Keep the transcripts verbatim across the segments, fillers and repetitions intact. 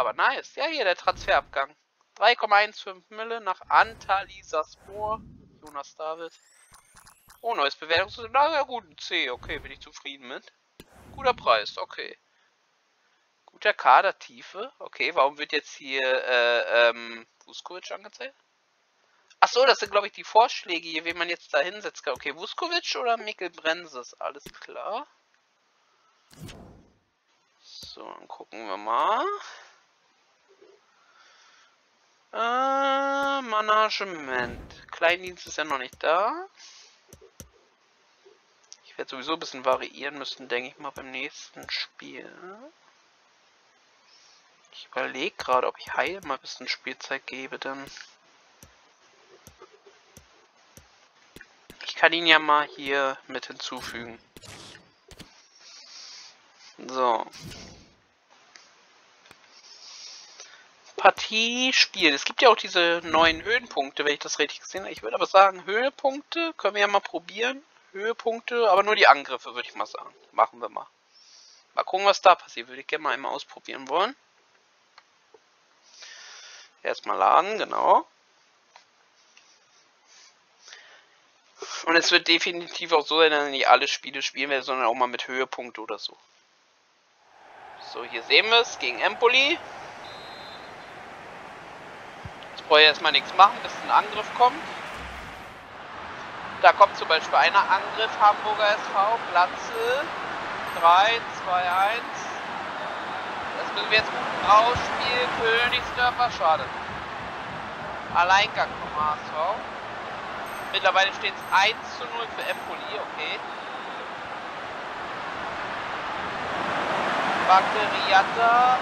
Aber nice. Ja, hier der Transferabgang. drei Komma fünfzehn Mille nach Antalyaspor. Jonas David. Oh, neues Bewertungssystem. Na ja, gut, ein C. Okay, bin ich zufrieden mit. Guter Preis, okay. Guter Kadertiefe. Okay, warum wird jetzt hier äh, ähm, Vuskovic angezeigt? Achso, das sind, glaube ich, die Vorschläge hier, wen man jetzt da hinsetzt. Okay, Vuskovic oder Mikkel Brenses? Alles klar. So, dann gucken wir mal. Äh, Management. Kleindienst ist ja noch nicht da. Ich werde sowieso ein bisschen variieren müssen, denke ich mal, beim nächsten Spiel. Ich überlege gerade, ob ich Heil mal ein bisschen Spielzeit gebe, denn ich kann ihn ja mal hier mit hinzufügen. So. Partie spielen. Es gibt ja auch diese neuen Höhenpunkte, wenn ich das richtig gesehen habe. Ich würde aber sagen, Höhepunkte können wir ja mal probieren. Höhepunkte, aber nur die Angriffe, würde ich mal sagen. Machen wir mal. Mal gucken, was da passiert. Würde ich gerne mal einmal ausprobieren wollen. Erstmal laden, genau. Und es wird definitiv auch so sein, dass ich nicht alle Spiele spielen werde, sondern auch mal mit Höhepunkte oder so. So, hier sehen wir es gegen Empoli. Jetzt brauche ich erstmal nichts machen, bis ein Angriff kommt. Da kommt zum Beispiel einer Angriff, Hamburger S V, Glatze. drei, zwei, eins. Das müssen wir jetzt gut ausspielen. Königsdörfer, schade. Alleingang vom H S V. Mittlerweile steht es eins zu null für Empoli, okay. Bakteriata.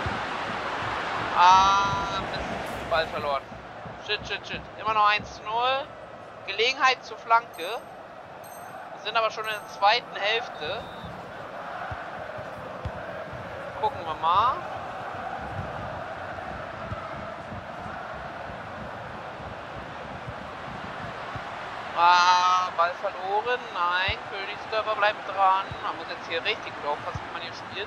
Ah, Mist, Ball verloren. Shit, shit, shit. Immer noch eins zu null. Gelegenheit zur Flanke. Wir sind aber schon in der zweiten Hälfte. Gucken wir mal. Ah, Ball verloren. Nein, Königsdörfer bleibt dran. Man muss jetzt hier richtig gut aufpassen, wie man hier spielt.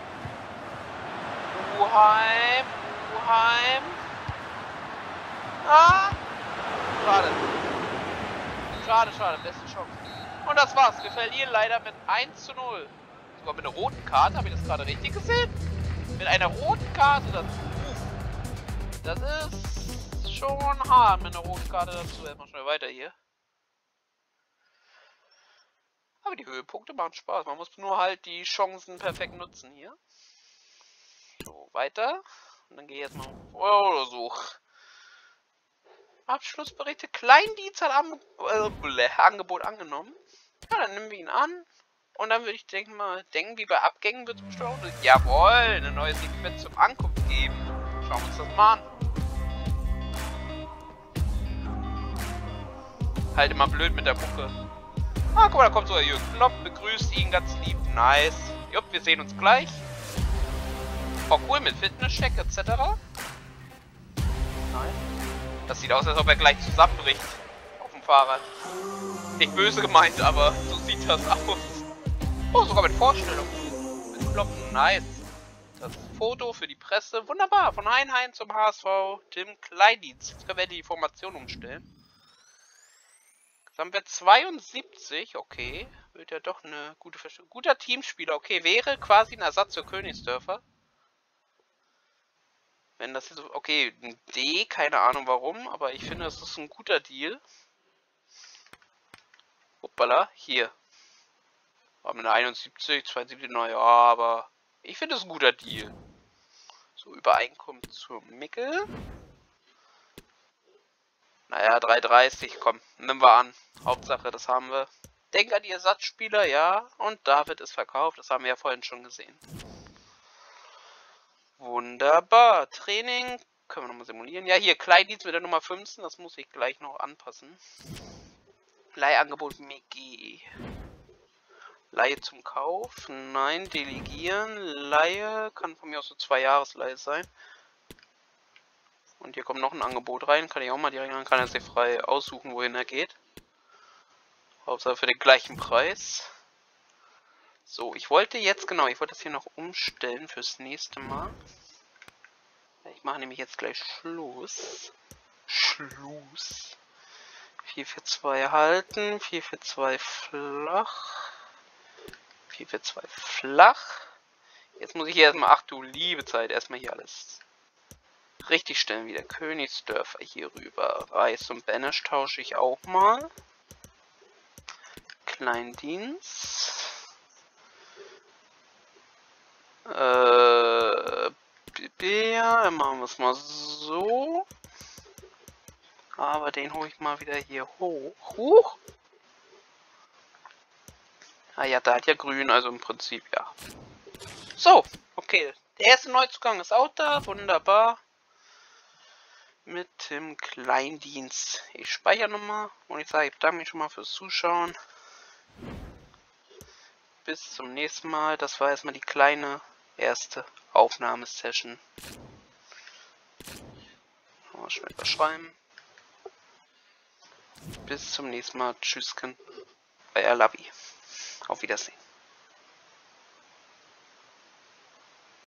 Uheim, Uheim. Ah! Schade. Schade, schade. Beste Chance. Und das war's. Wir verlieren leider mit eins zu null. Sogar mit einer roten Karte. Habe ich das gerade richtig gesehen? Mit einer roten Karte dazu. Das ist schon hart mit einer roten Karte dazu. Erstmal schnell weiter hier. Aber die Höhepunkte machen Spaß. Man muss nur halt die Chancen perfekt nutzen hier. So, weiter. Und dann gehe ich jetzt mal auf Euro such. Abschlussberichte. Kleindienst hat am, äh, Angebot angenommen. Ja, dann nehmen wir ihn an. Und dann würde ich denken mal, denken, wie bei Abgängen wird es bestimmt auch. Jawohl, eine neue Sequenz zum Ankunft geben. Schauen wir uns das mal an. Halt immer blöd mit der Mucke. Ah, guck mal, da kommt sogar Jürgen Klopp, begrüßt ihn ganz lieb. Nice. Jupp, wir sehen uns gleich. Oh, cool, mit Fitnesscheck et cetera. Nice. Das sieht aus, als ob er gleich zusammenbricht. Auf dem Fahrrad. Nicht böse gemeint, aber so sieht das aus. Oh, sogar mit Vorstellung. Mit Kloppen, nice. Das Foto für die Presse, wunderbar. Von Heinheim zum H S V, Tim Kleindienst. Jetzt können wir die Formation umstellen. Jetzt haben wir zweiundsiebzig, okay. Wird ja doch eine gute Verstellung. Guter Teamspieler, okay. Wäre quasi ein Ersatz für Königsdörfer. Wenn das jetzt, okay, ein D, keine Ahnung warum, aber ich finde, das ist ein guter Deal. Hoppala, hier. Haben wir eine einundsiebzig, zweiundsiebzig, naja, aber ich finde es ein guter Deal. So, Übereinkunft zur Mickel. Naja, drei dreißig, komm, nehmen wir an. Hauptsache, das haben wir. Denk an die Ersatzspieler, ja. Und David ist verkauft, das haben wir ja vorhin schon gesehen. Wunderbar. Training. Können wir nochmal simulieren. Ja, hier, Kleindienst mit der Nummer fünfzehn. Das muss ich gleich noch anpassen. Leihangebot Migi. Leihe zum Kauf. Nein, delegieren. Leihe. Kann von mir aus so zwei Jahresleihe sein. Und hier kommt noch ein Angebot rein. Kann ich auch mal direkt an. Kann er sich frei aussuchen, wohin er geht. Hauptsache für den gleichen Preis. So, ich wollte jetzt, genau, ich wollte das hier noch umstellen fürs nächste Mal. Ich mache nämlich jetzt gleich Schluss. Schluss. vier vier zwei halten. vier vier zwei flach. vier vier zwei flach. Jetzt muss ich hier erstmal, ach du liebe Zeit, erstmal hier alles richtig stellen. Wieder Königsdörfer hier rüber. Reis und Banish tausche ich auch mal. Kleindienst. Äh, ja, dann machen wir es mal so. Aber den hole ich mal wieder hier hoch. Huch! Ah ja, da hat ja grün, also im Prinzip ja. So, okay. Der erste Neuzugang ist auch da. Wunderbar. Mit dem Kleindienst. Ich speichere nochmal. Und ich sage, ich bedanke mich schon mal fürs Zuschauen. Bis zum nächsten Mal. Das war erstmal die kleine erste Aufnahmesession. Mal schnell überschreiben. Bis zum nächsten Mal. Tschüsschen. Euer Labi. Auf Wiedersehen.